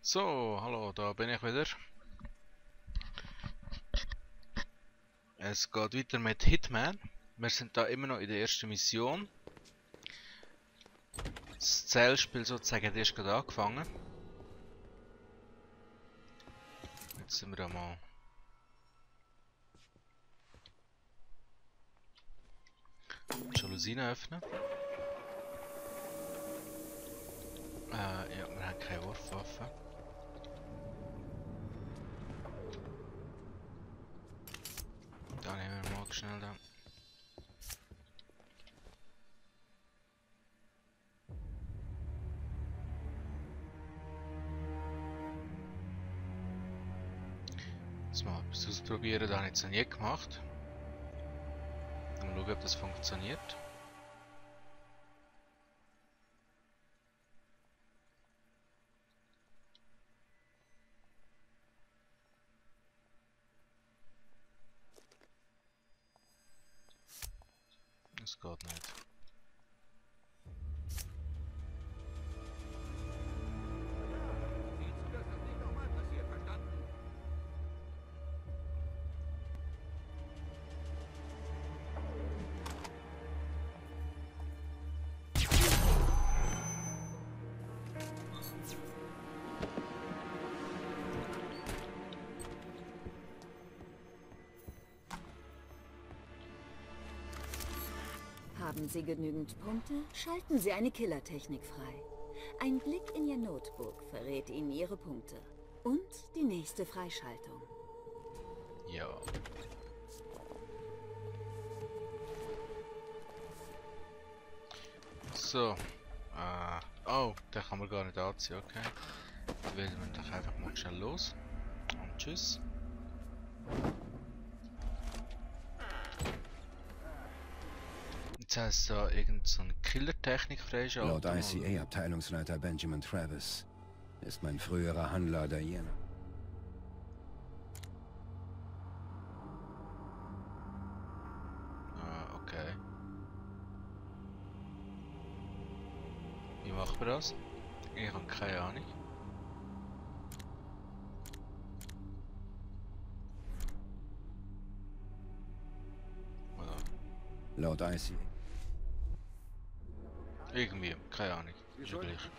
So, hallo, da bin ich wieder. Es geht weiter mit Hitman. Wir sind da immer noch in der ersten Mission. Das Zählspiel sozusagen hat erst gerade angefangen. Jetzt sind wir da mal. Die Jalousien öffnen. Ja, wir haben keine Wurfwaffe. Da nehmen wir mal schnell da. Jetzt mal etwas ausprobieren, das habe ich jetzt noch nie gemacht. Mal schauen, ob das funktioniert. Das geht nicht. Haben Sie genügend Punkte? Schalten Sie eine Killertechnik frei. Ein Blick in Ihr Notebook verrät Ihnen Ihre Punkte. Und die nächste Freischaltung. Ja. So. Oh, den kann man gar nicht anziehen, okay. Dann wählen wir doch einfach mal schnell los. Und tschüss. Jetzt heißt da irgend so eine Killertechnik freischalten. Laut ICA-Abteilungsleiter Benjamin Travis ist mein früherer Handler Diana. Okay. Wie machen wir das? Ich habe keine Ahnung. Oder Laut ICA. irgendwie, keine Ahnung. Ist ja gleich.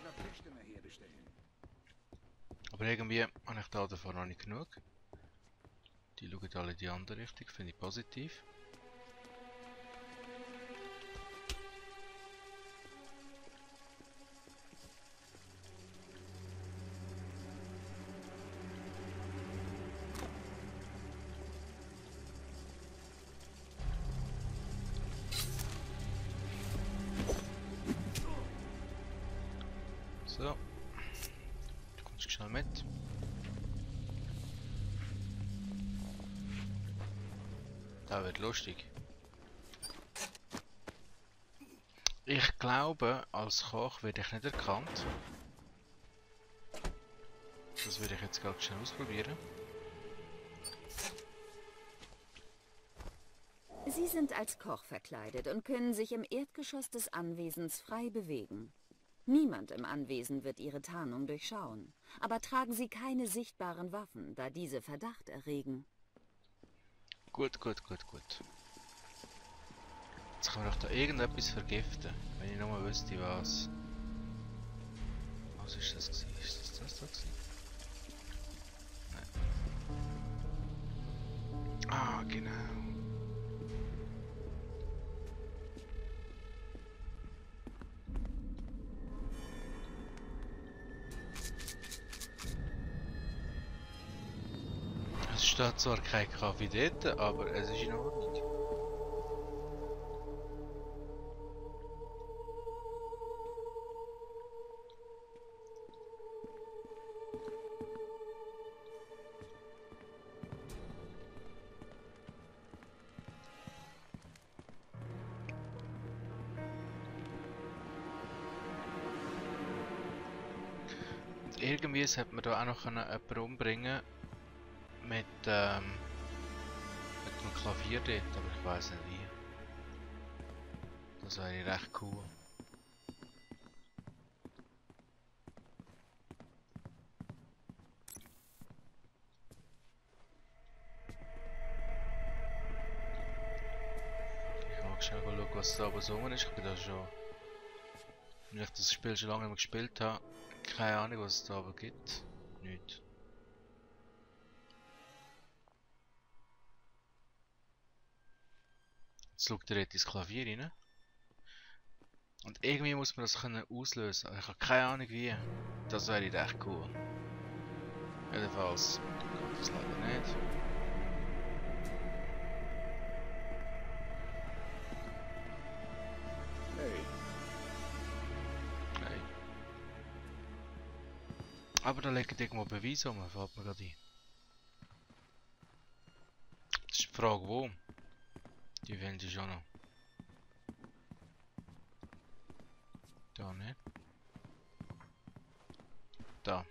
Aber irgendwie habe ich da davon noch nicht genug. Die schauen alle in die andere Richtung, finde ich positiv. So. Du kommst schnell mit. Da wird lustig. Ich glaube, als Koch werde ich nicht erkannt. Das würde ich jetzt ganz schnell ausprobieren. Sie sind als Koch verkleidet und können sich im Erdgeschoss des Anwesens frei bewegen. Niemand im Anwesen wird Ihre Tarnung durchschauen. Aber tragen Sie keine sichtbaren Waffen, da diese Verdacht erregen. Gut, gut, gut, gut. Jetzt kann man doch da irgendetwas vergiften, wenn ich nur mal wüsste, was. Was ist das gewesen? Ist das da gewesen? Nein. Ah, genau. Es steht zwar kein Kaffee dort, aber es ist in Ordnung. Und irgendwie sollte man da auch noch jemanden umbringen mit einem Klavier dort, aber ich weiß nicht wie. Das wäre recht cool. was da aber so ist. Ich bin da schon... Wenn ich das Spiel schon lange nicht mehr gespielt habe, keine Ahnung, was es da aber gibt. Nicht. Jetzt schaut er ins Klavier rein. Und irgendwie muss man das können auslösen. Ich habe keine Ahnung wie. Das wäre echt cool. Jedenfalls geht das leider nicht. Hey. Nein. Aber da liegen irgendwo Beweise rum, fällt mir gerade ein. Das ist die Frage wo. Die wollen die schon noch. Da nicht. Da.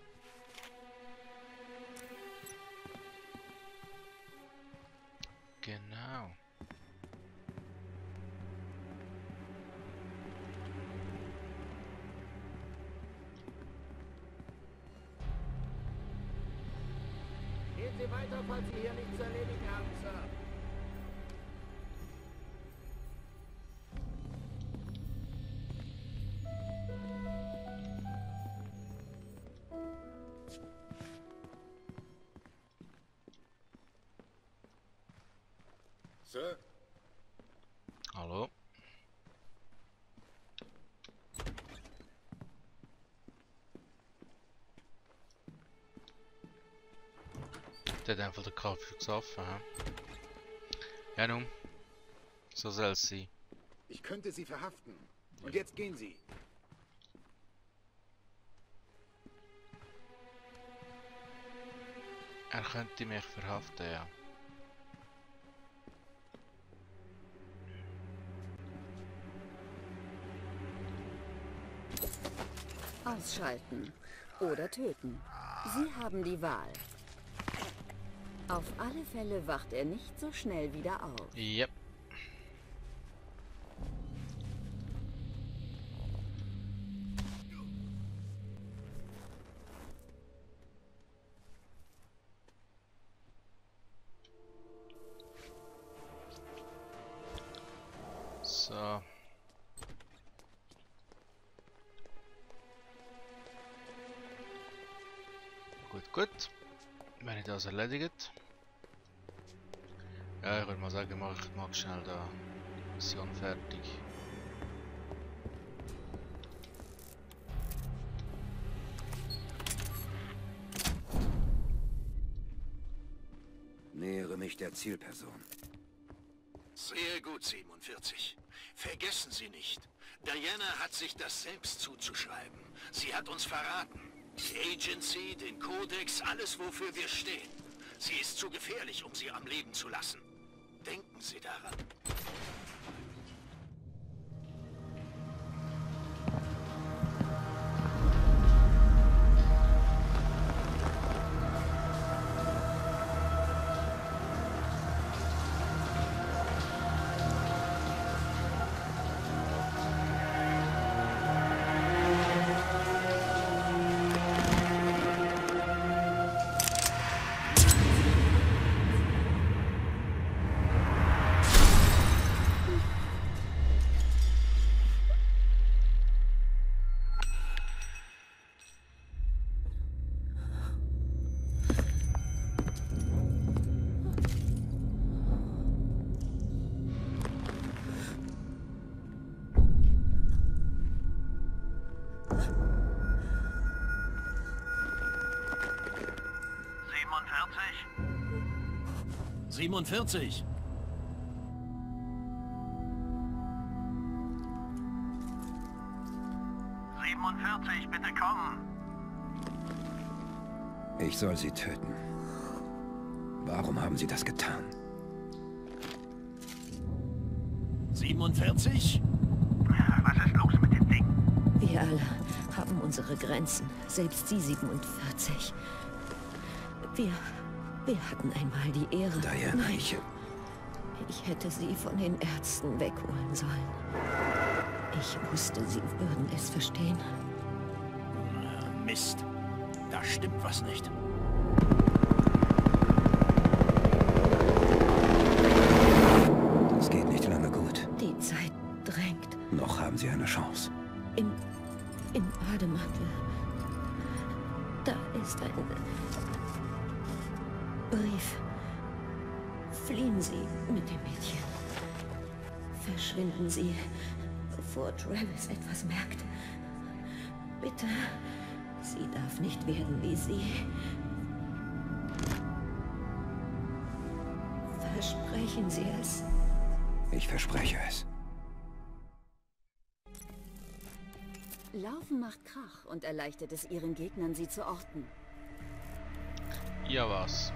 Genau. Gehen Sie weiter, falls Sie hier nichts zu erledigen haben, Sir. Sir? Hallo. Der hat einfach den Kaffee gesoffen, hä? Ja nun. So soll es sein. Ich könnte Sie verhaften. Und jetzt gehen Sie. Er könnte mich verhaften, ja. Ausschalten oder töten. Sie haben die Wahl. Auf alle Fälle wacht er nicht so schnell wieder auf. Yep. So. Gut. Wenn ich das erledigt. Ja, ich würde mal sagen, mach schnell da Mission fertig. Nähere mich der Zielperson. Sehr gut, 47. Vergessen Sie nicht, Diana hat sich das selbst zuzuschreiben. Sie hat uns verraten. Die Agency, den Kodex, alles wofür wir stehen. Sie ist zu gefährlich, um sie am Leben zu lassen. Denken Sie daran. »47. Bitte kommen. Ich soll Sie töten. Warum haben Sie das getan? 47? Was ist los mit dem Ding? Wir alle haben unsere Grenzen, selbst Sie 47. Wir hatten einmal die Ehre. Diana, Nein, ich hätte Sie von den Ärzten wegholen sollen. Ich wusste, Sie würden es verstehen. Mist. Da stimmt was nicht. Das geht nicht lange gut. Die Zeit im Bademantel. Da ist ein Brief. Fliehen Sie mit dem Mädchen. Verschwinden Sie, bevor Travis etwas merkt. Bitte, sie darf nicht werden wie Sie. Versprechen Sie es. Ich verspreche es. Laufen macht Krach und erleichtert es ihren Gegnern, sie zu orten. Ja, was?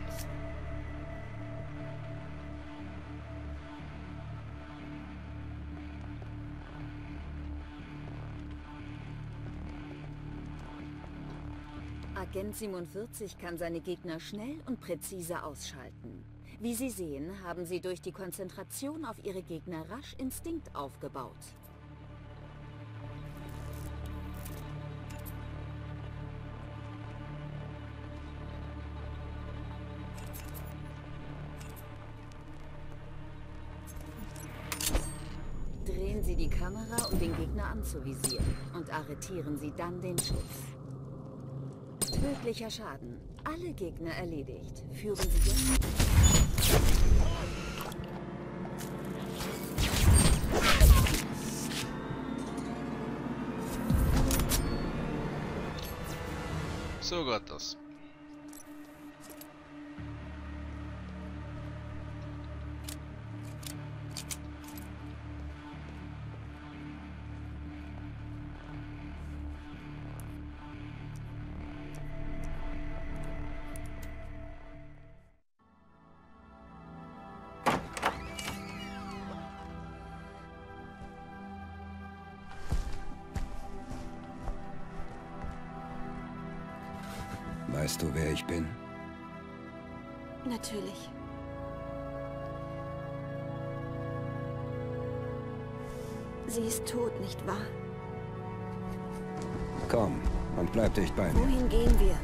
Agent 47 kann seine Gegner schnell und präzise ausschalten. Wie Sie sehen, haben sie durch die Konzentration auf ihre Gegner rasch Instinkt aufgebaut. Drehen Sie die Kamera, um den Gegner anzuvisieren, und arretieren Sie dann den Schuss. Tödlicher Schaden. Alle Gegner erledigt. Führen Sie jetzt... So geht das. Weißt du, wer ich bin? Natürlich. Sie ist tot, nicht wahr? Komm und bleib dicht bei mir. Wohin gehen wir?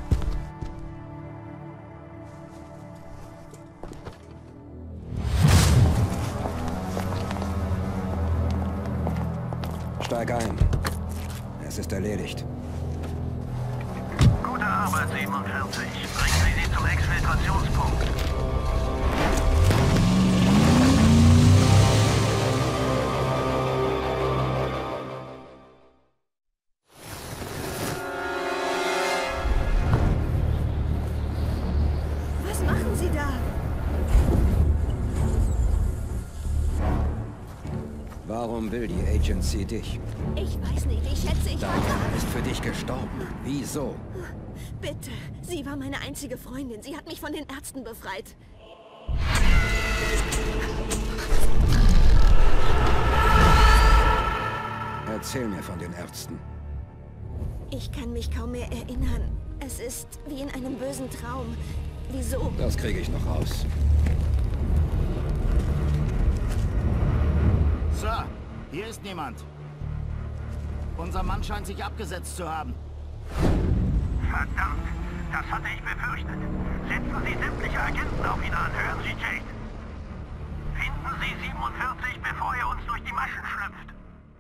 Steig ein. Es ist erledigt. Gute Arbeit, 47. Bringen Sie sie zum Exfiltrationspunkt. Was machen Sie da? Warum will die Agency dich? Ich weiß nicht, ich schätze, ich Dein Mann ist für dich gestorben. Wieso? Bitte, sie war meine einzige Freundin. Sie hat mich von den Ärzten befreit. Erzähl mir von den Ärzten. Ich kann mich kaum mehr erinnern. Es ist wie in einem bösen Traum. Wieso? Das kriege ich noch raus. Sir, hier ist niemand. Unser Mann scheint sich abgesetzt zu haben. Verdammt, das hatte ich befürchtet. Setzen Sie sämtliche Agenten auf ihn an, hören Sie, Jade. Finden Sie 47, bevor er uns durch die Maschen schlüpft.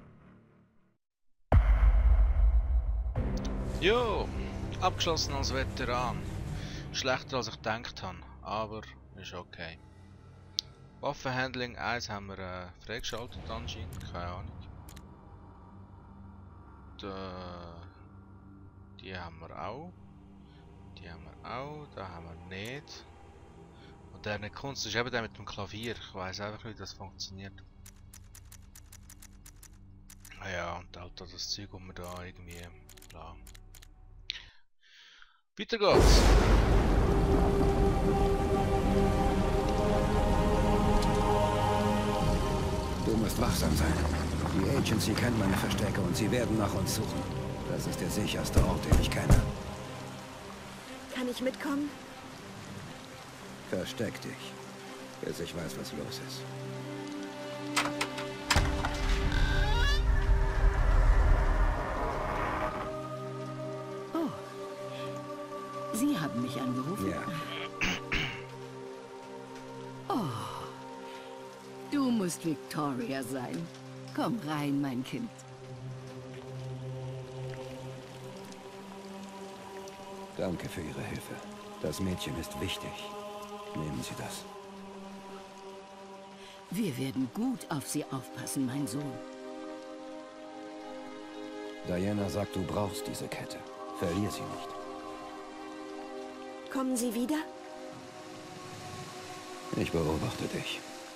Jo, abgeschlossen als Veteran. Schlechter als ich gedacht habe, aber ist okay. Waffenhandling 1 haben wir freigeschaltet anscheinend, keine Ahnung. Die haben wir auch. Die haben wir auch, da haben wir nicht. Und der Kunst ist eben der mit dem Klavier, ich weiß einfach nicht, wie das funktioniert. Ah ja, und halt das Zeug, wo wir da irgendwie... Bla. Weiter geht's! Du musst wachsam sein. Die Agency kennt meine Verstecke und sie werden nach uns suchen. Das ist der sicherste Ort, den ich kenne. Kann ich mitkommen? Versteck dich, bis ich weiß, was los ist. Oh. Sie haben mich angerufen? Ja, Du musst Victoria sein. Komm rein, mein Kind. Danke für Ihre Hilfe. Das Mädchen ist wichtig. Nehmen Sie das. Wir werden gut auf sie aufpassen, mein Sohn. Diana sagt, du brauchst diese Kette. Verlier sie nicht. Kommen Sie wieder? Ich beobachte dich.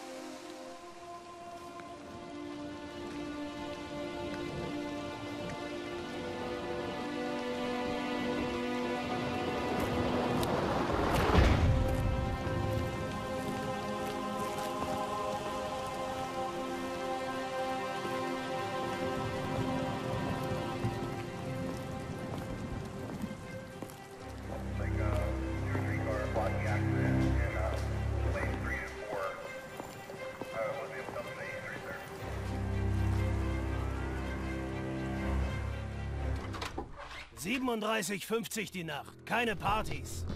$37,50 die Nacht. Keine Partys.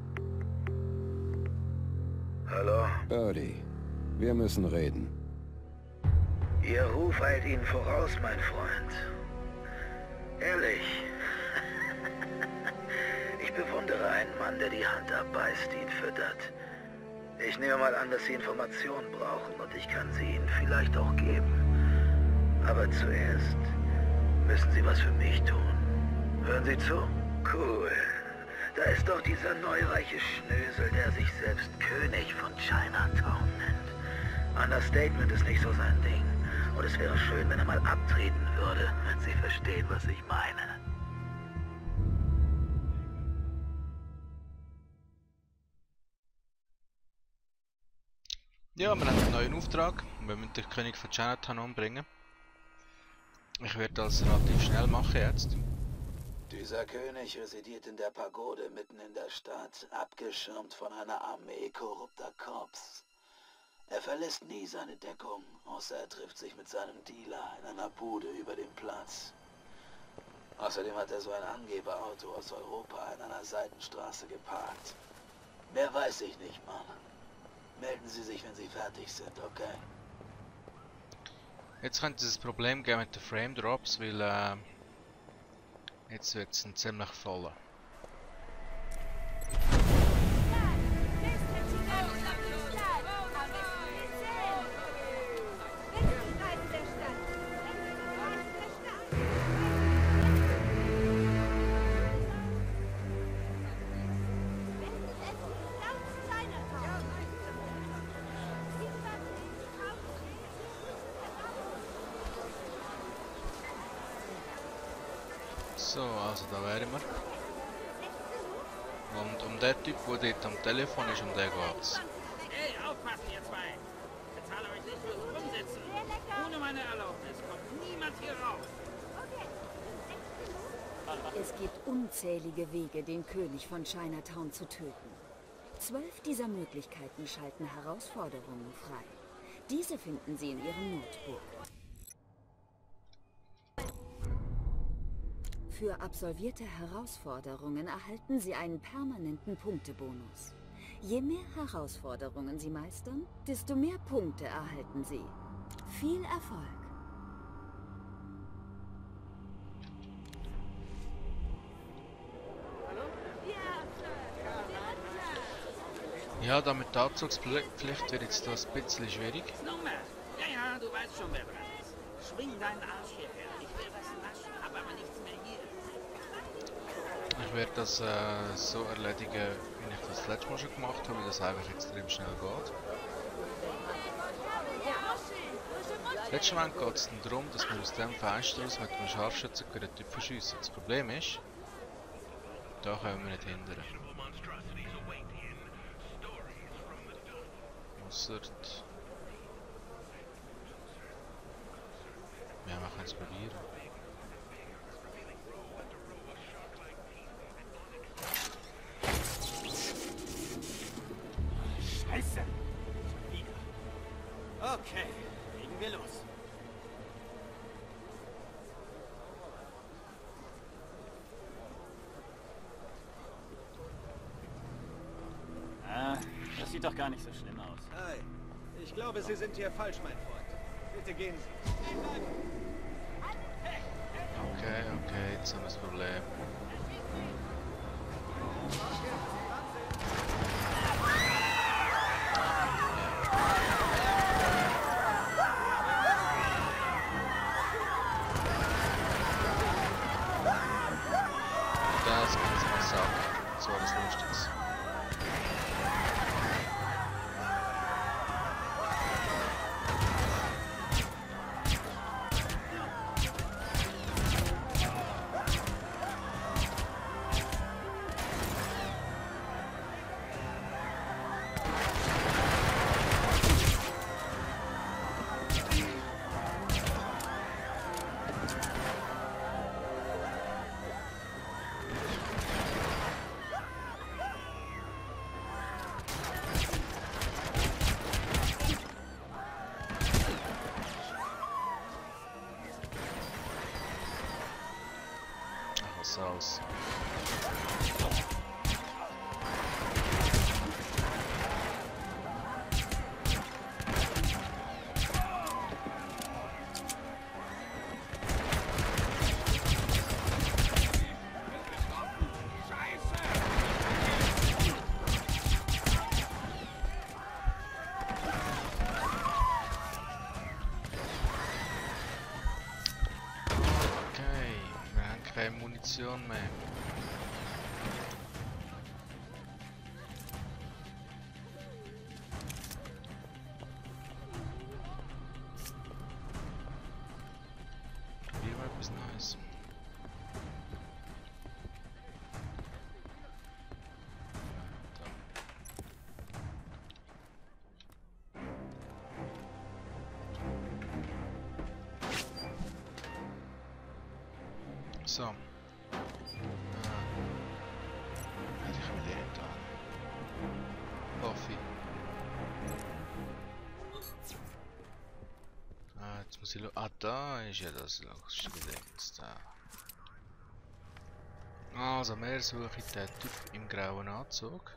Hallo? Birdie, wir müssen reden. Ihr Ruf eilt Ihnen voraus, mein Freund. Ehrlich. Ich bewundere einen Mann, der die Hand abbeißt, die ihn füttert. Ich nehme mal an, dass Sie Informationen brauchen und ich kann sie Ihnen vielleicht auch geben. Aber zuerst müssen Sie was für mich tun. Hören Sie zu? Cool. Da ist doch dieser neureiche Schnösel, der sich selbst König von Chinatown nennt. Understatement ist nicht so sein Ding. Und es wäre schön, wenn er mal abtreten würde, wenn Sie verstehen, was ich meine. Ja, wir haben einen neuen Auftrag. Wir müssen den König von Chinatown umbringen. Ich werde das relativ schnell machen jetzt. Dieser König residiert in der Pagode mitten in der Stadt, abgeschirmt von einer Armee korrupter Cops. Er verlässt nie seine Deckung, außer er trifft sich mit seinem Dealer in einer Bude über dem Platz. Außerdem hat er so ein Angeberauto aus Europa in einer Seitenstraße geparkt. Mehr weiß ich nicht, Mann. Melden Sie sich, wenn Sie fertig sind, okay? Jetzt könnte es ein Problem geben mit den Frame Drops, weil jetzt wird es ein ziemlich voller. So, also da wären wir. Und um den Typ, der dort am Telefon ist, um den geht's. Hey, aufpassen ihr zwei! Ich bezahle euch nicht fürs Rumsitzen. Ohne meine Erlaubnis kommt niemand hier raus. Es gibt unzählige Wege, den König von Chinatown zu töten. 12 dieser Möglichkeiten schalten Herausforderungen frei. Diese finden Sie in Ihrem Notebook. Für absolvierte Herausforderungen erhalten Sie einen permanenten Punktebonus. Je mehr Herausforderungen Sie meistern, desto mehr Punkte erhalten Sie. Viel Erfolg! Ja, damit die Anzugspflicht wird jetzt das ein bisschen schwierig. Nummer! Ja, du weißt schon, wer dran ist. Schwing deinen Arsch hierher. Ich will was naschen, hab aber nichts mehr hier. Ich werde das so erledigen, wie ich das letzte Mal schon gemacht habe, weil das einfach extrem schnell geht. Letztes Mal geht es darum, dass wir aus dem Fenster aus mit einem Scharfschützengewehr den Typ verschiessen. Das Problem ist, da können wir nicht hindern. Ausser... Ja, wir können es probieren. Scheiße! Wieder. Okay, legen wir los. Ah, das sieht doch gar nicht so schlimm aus. Hi. Ich glaube, Sie sind hier falsch, mein Freund. Bitte gehen Sie. Okay, jetzt haben wir das Problem. Das kann ich mal sagen. So was Lustiges. Aus. Keine Munition mehr. Hier war etwas Neues. So. Hätte ich mir den da. Coffee. Jetzt muss ich... da ist ja das lustige Ding da. Also, mehr suche ich den Typ im grauen Anzug.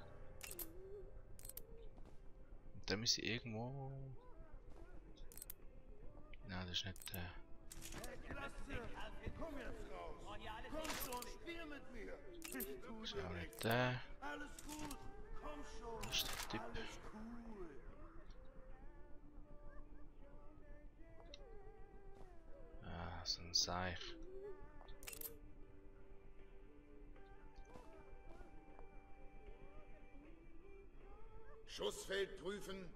Und dann muss ich irgendwo... Nein, das ist nicht der... Das ist auch nicht der. Das ist der Typ. Ah, so ein Seich. Schussfeld prüfen.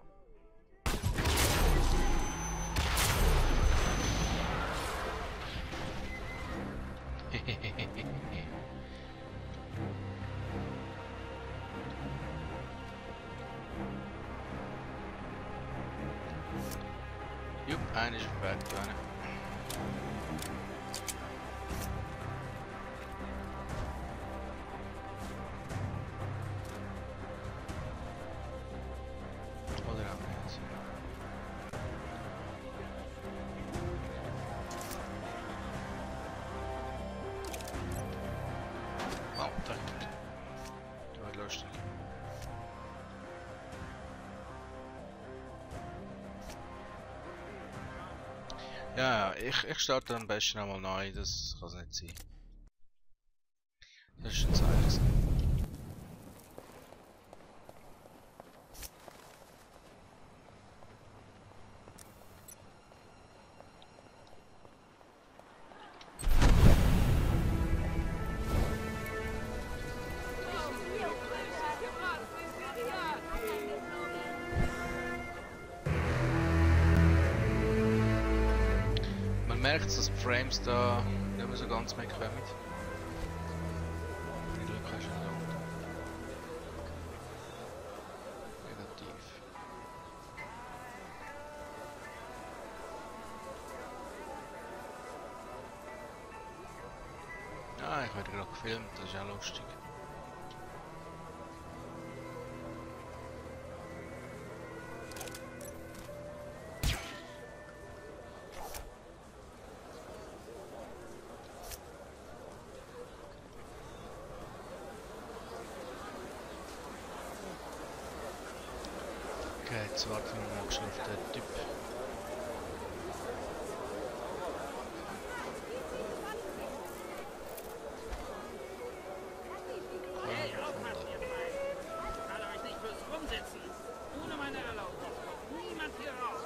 Jupp, einer ist auf dem Weg dran. Oder auch nicht. Oh, da hinten. Das wird lustig. Ja, ich starte am besten einmal neu, das kann es nicht sein. Das ist ein Zeichen. Man merkt, dass die Frames da nicht mehr so ganz mehr kommen. Die Glück hast du da unten. Negativ. Ah, ich werde gerade gefilmt, das ist auch lustig. Okay, jetzt warten wir mal schon auf den Typ. Hey, aufpassen, ihr zwei! Ich zahle euch nicht fürs Rumsitzen! Ohne meine Erlaubnis kommt niemand hier raus!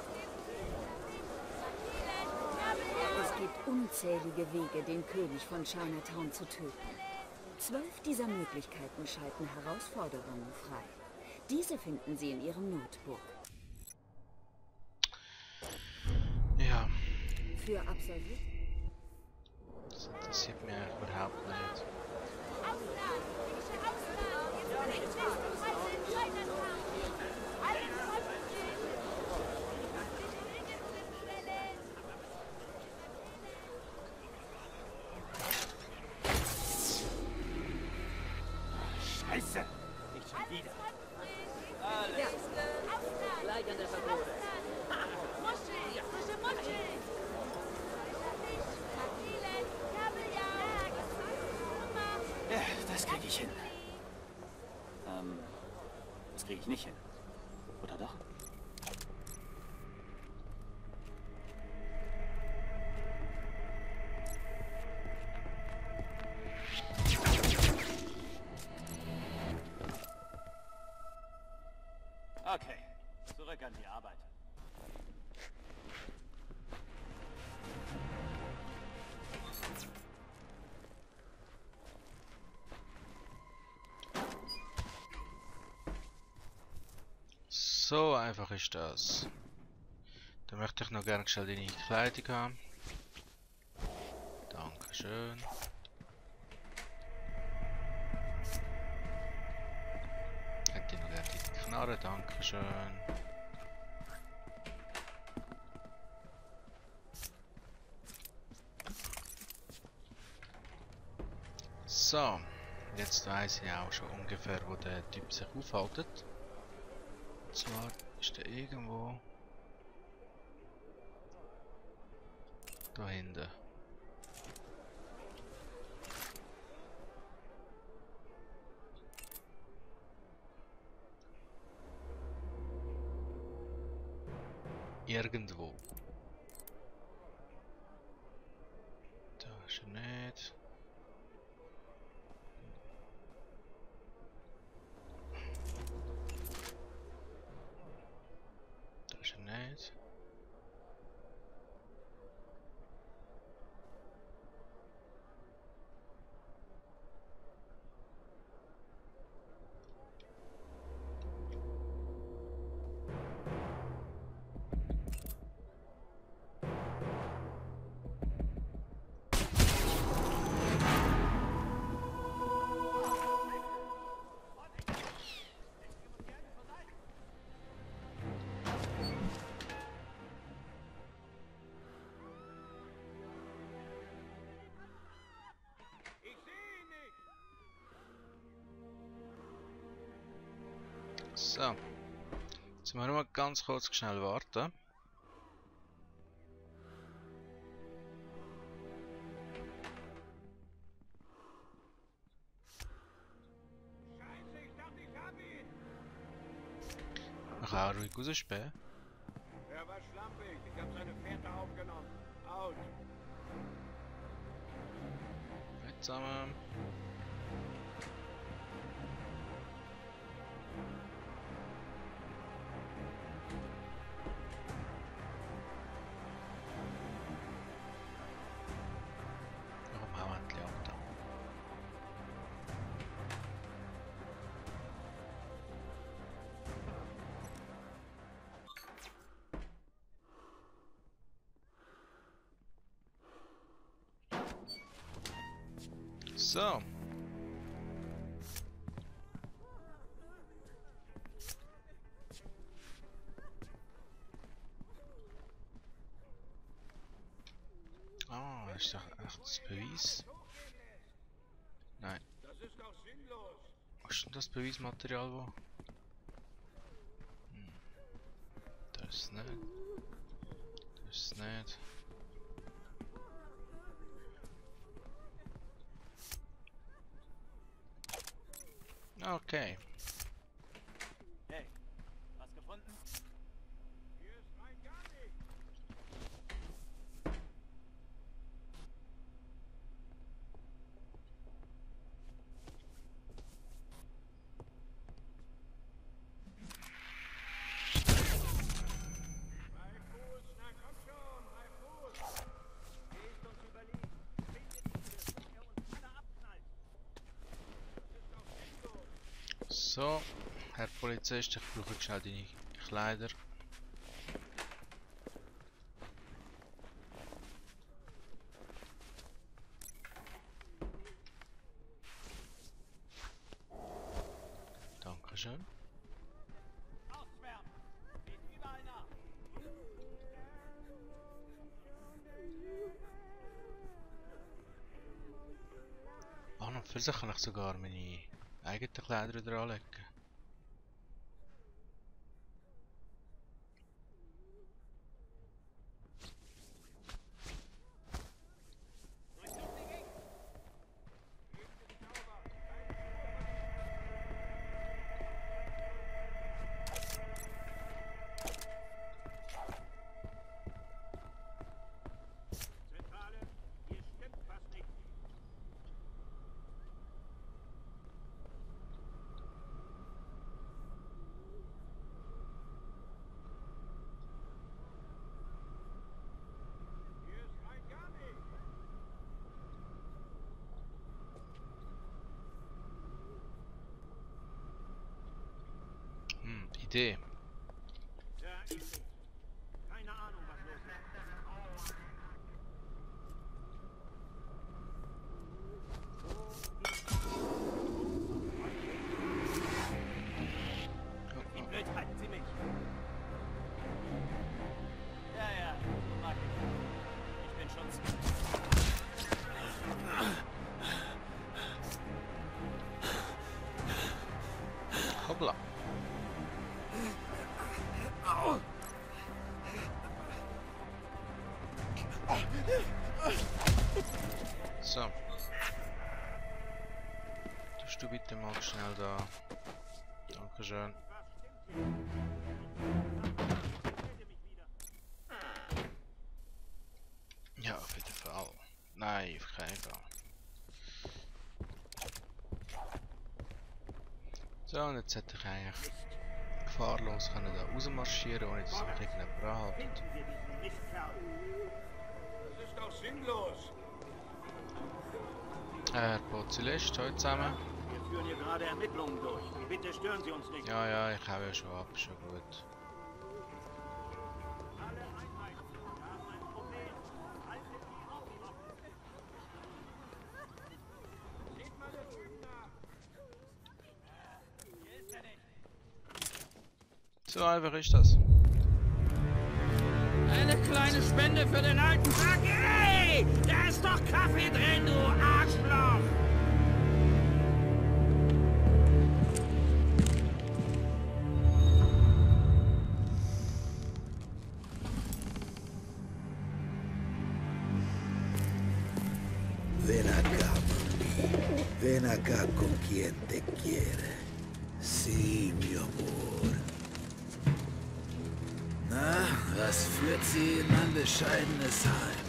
Es gibt unzählige Wege, den König von Chinatown zu töten. 12 dieser Möglichkeiten schalten Herausforderungen frei. Diese finden Sie in Ihrem Notebook. Ja. Für absolviert. Das interessiert mich eigentlich überhaupt nicht. Scheiße! Nicht schon wieder. Alles. Gleich an der Pagode. Muschel! Frische Muschel! Ja, das kriege ich hin. Das kriege ich nicht hin. Oder doch? Okay, zurück an die Arbeit. So einfach ist das. Dann möchte ich noch gerne schnell deine Kleidung haben. Dankeschön. Hätte ich noch gerne die Knarre, dankeschön. So, jetzt weiß ich auch schon ungefähr, wo der Typ sich aufhält. Und zwar ist der irgendwo da hinten. Irgendwo. Da ist er nicht. Da ist er nicht. So, jetzt müssen wir nur ganz kurz schnell warten. Man kann auch ruhig rausspähen. Er war schlampig. Ich habe seine Fährte aufgenommen. Out. Nicht zusammen. Warum haben wir die Auto? So. Ah, ist doch echt das Beweis? Nein. Das ist doch sinnlos. Was ist denn das Beweismaterial wo? Das ist nicht. Das ist nicht. Okay. Hey, was gefunden? Hier ist rein gar nichts. Bei Fuß, na komm schon, bei Fuß. Er ist uns überlegen. Findet ihn, bevor er uns alle abknallt. So, Herr Polizist, ich brauche schnell deine Kleider. Dankeschön. An und für sich kann ich sogar meine eigenen Kleider wieder anlegen. Idee. Keine Ahnung, was los ist. Wie blöd halten Sie mich? Ja, so mag ich. Ich bin schon... Hoppla. So. Tust du bitte mal schnell da. Dankeschön. Ja, auf jeden Fall. Nein, auf keinen Fall. So, und jetzt hätte ich eigentlich gefahrlos können da rausmarschieren, ohne dass mich irgendjemand anhält. Das ist doch sinnlos. Herr Polizist, heute zusammen. Wir führen hier gerade Ermittlungen durch. Bitte stören Sie uns nicht. Ja, ich hau ja schon ab, schon gut. Alle Einheiten haben ein Problem. Haltet die Augen offen. Seht mal da drüben nach. Hier ist er nicht. So einfach ist das. Eine kleine Spende für den alten Sack. Hey! Da ist doch Kaffee drin, du Arschloch! Ven acá con quien te quiere. Sí, mi amor. Na, was führt Sie in ein bescheidenes Heim?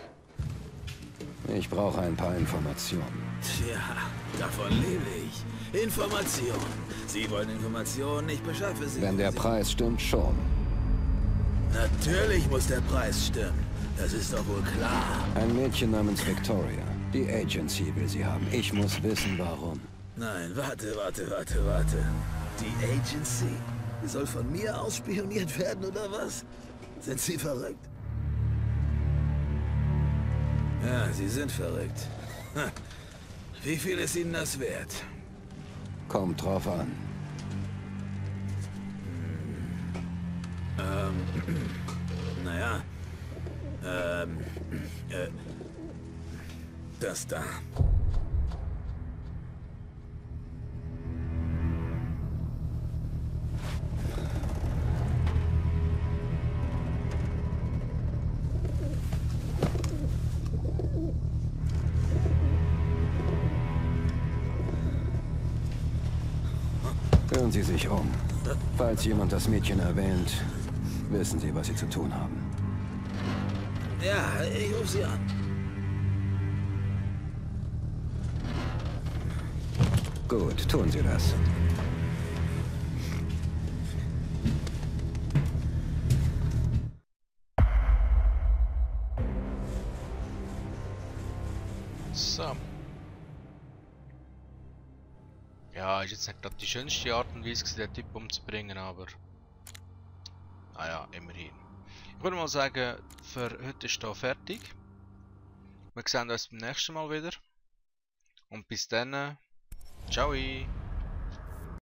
Ich brauche ein paar Informationen. Tja, davon lebe ich. Informationen. Sie wollen Informationen, ich beschaffe sie. Wenn der Preis stimmt, schon. Natürlich muss der Preis stimmen. Das ist doch wohl klar. Ein Mädchen namens Victoria. Die Agency will sie haben. Ich muss wissen, warum. Nein, warte. Die Agency? Die soll von mir aus spioniert werden, oder was? Sind Sie verrückt? Ja, Sie sind verrückt. Wie viel ist Ihnen das wert? Kommt drauf an. Naja. Das da. Hören Sie sich um. Falls jemand das Mädchen erwähnt, wissen Sie, was Sie zu tun haben. Ja, ich rufe Sie an. Gut, tun Sie das. So. Ja, ist jetzt nicht gerade die schönste Art und Weise, den Typ umzubringen, aber... Ah ja, immerhin. Ich würde mal sagen, für heute ist hier fertig. Wir sehen uns beim nächsten Mal wieder. Und bis dann, ciao!